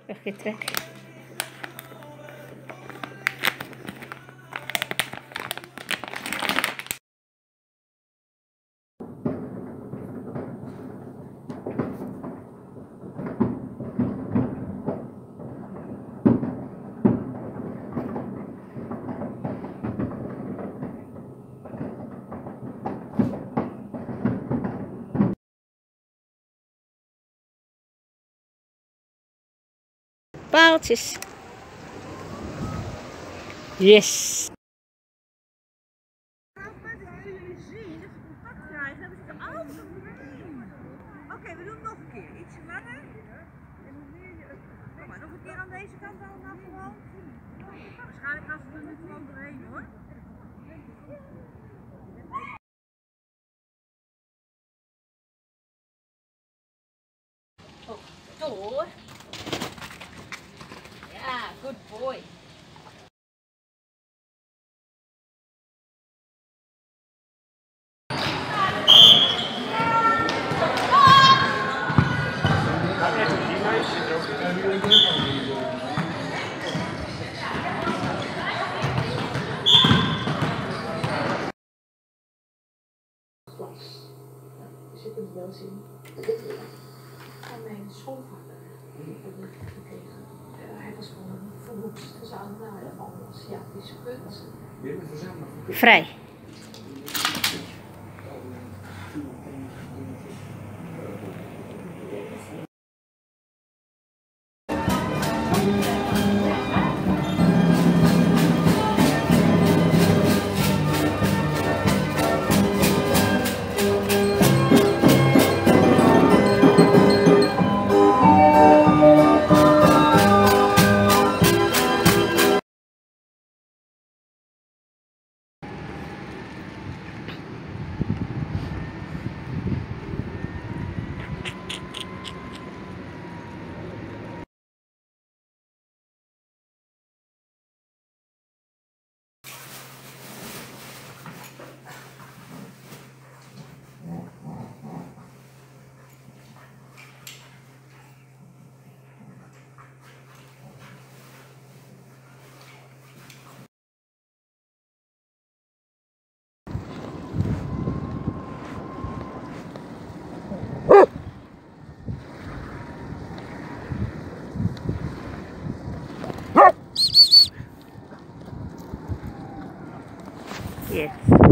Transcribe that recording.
Weggetrek. Paaltjes. Yes. Oké, we doen nog een keer. Iets langer. Kom maar, nog een keer aan deze kant allemaal gewoon. Waarschijnlijk gaan ze er nu gewoon doorheen hoor. Oh, door. Ja, good boy. Dus je kunt wel zien van mijn schoonvader gekregen. Hij was gewoon verwoest. Ze zouden van Aziatische kunst. Vrij. Yes.